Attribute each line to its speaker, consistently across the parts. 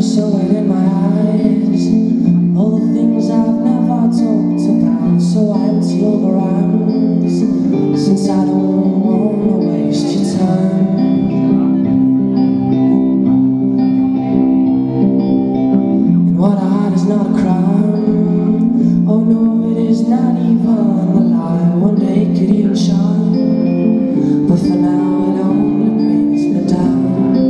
Speaker 1: saw it in my eyes, all the things I've never talked about. So I empty all the rhymes, since I don't wanna waste your time. And what I had is not a crime. Oh no, it is not even a lie. One day it could even shine, but for now it only brings me down.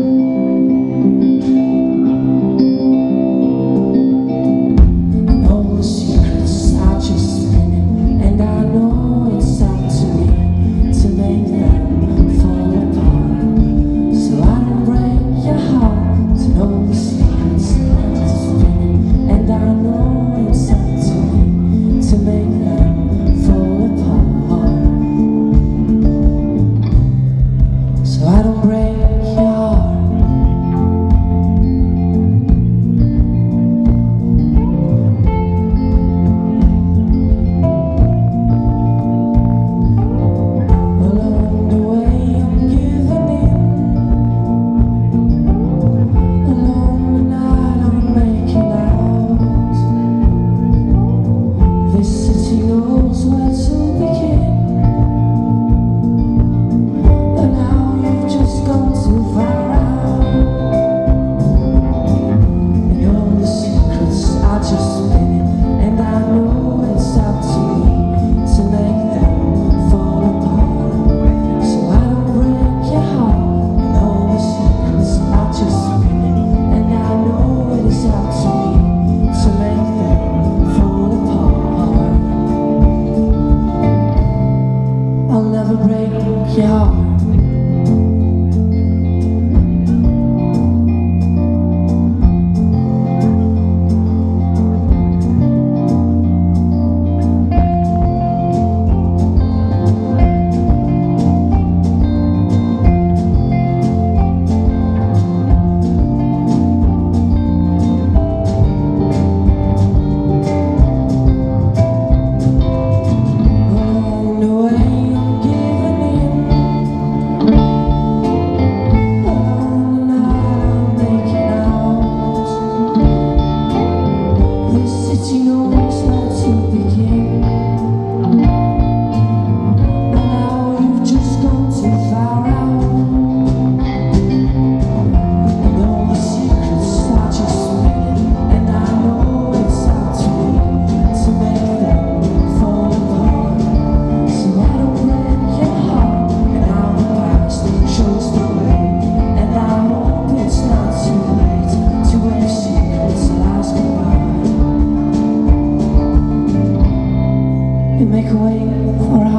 Speaker 1: Break your heart. Make a way for us.